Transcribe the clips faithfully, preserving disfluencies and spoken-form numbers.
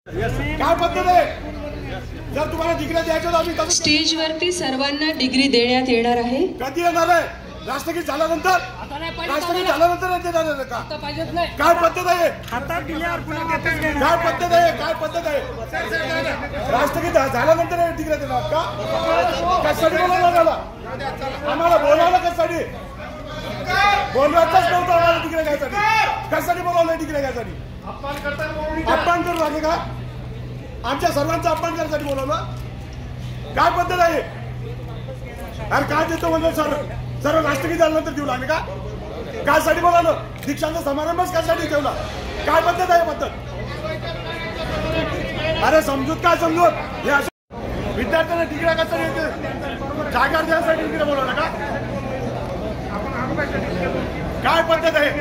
काय पद्धत आहे? जर तुम्हाला डिग्री द्यायचं आम्ही स्टेज वरती सर्वांना डिग्री देण्यात येणार आहे. कधी येणार आहे? राष्ट्रगीत झाल्यानंतर राष्ट्रगीत झाल्यानंतर देणार का? काय पद्धत आहे? हातात दिल्यावर पुन्हा देतच नाही. काय पद्धत आहे? काय पद्धत आहे? राष्ट्रगीत झाल्यानंतर डिग्री देणार का? कशासाठी बोलावलं त्याला? आम्हाला बोलावलं कशासाठी? बोलवायचंच नव्हतं आम्हाला डिग्री घ्यायसाठी. कशासाठी बोलावलं डिग्री घ्यायसाठी? अपमान करू लागले का? आमच्या सर्वांचा अपमान करण्यासाठी बोलावलं? काय पद्धत आहे? अरे काय देतो म्हणजे सर सर्व राष्ट्रगीत झाल्यानंतर देऊ लागले का? काय साठी बोलावलं? दीक्षांत समारंभच कशासाठी ठेवला? काय पद्धत आहे पद्धत? अरे समजूत काय समजूत? हे असं विद्यार्थ्यांना डिग्री कशासाठी येते? जागा द्यायसाठी डिग्री बोलावलं का? काय पद्धत आहे?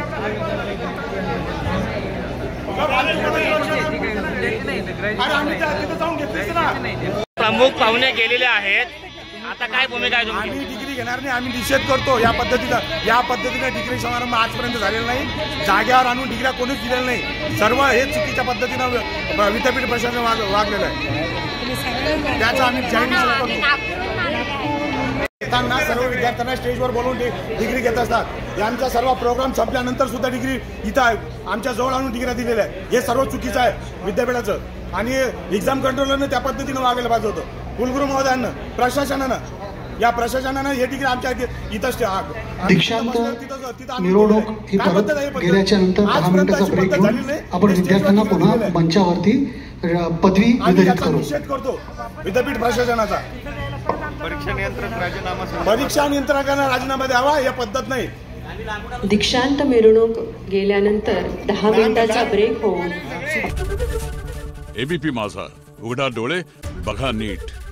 अरे आम्ही त्या तिथे जाऊन घेतलीच ना. प्रमुख पाहुणे गेलेले आहेत. आता काय भूमिका आहे तुमची? आम्ही डिग्री घेणार नाही. आम्ही निषेध करतो या पद्धतीनं. या पद्धतीने डिग्री समारंभ आजपर्यंत झालेला नाही. जागेवर आणून डिग्र्या कोणीच दिलेल्या नाही. सर्व हे चुकीच्या पद्धतीनं विद्यापीठ प्रशासन वागलेलं आहे. त्याचा आम्ही जाहीर निषेध करतो. येताना सर्व विद्यार्थ्यांना स्टेजवर बोलवून डिग्री घेत असतात. यांचा सर्व प्रोग्राम संपल्यानंतर सुद्धा डिग्री इथं आमच्या जवळ आणून डिग्र्या दिलेल्या आहे. हे सर्व चुकीचं आहे विद्यापीठाचं. आणि एक्झाम कंट्रोलरनं त्या पद्धतीनं वागायला पाहिजे होतं. कुलगुरू महोदयांना, प्रशासनानं, या प्रशासनानं हे डिग्री आमच्या इथं दीक्षांत मिरवणूक ही परत गेल्याच्या नंतर दहा मिनिटाचा ब्रेक घेऊन आपण विद्यार्थ्यांना पुन्हा मंचावरती पदवी वितरित करू. निषेध करतो विद्यापीठ प्रशासनाचा. परीक्षा नियंत्रक राजीनामा परीक्षा नियंत्रकांना राजीनामा द्यावा. या पद्धत नाही. दीक्षांत मिरवणूक गेल्यानंतर दहा मिनिटाचा ब्रेक होऊन एबीपी माझा, उघडा डोळे बघा नीट.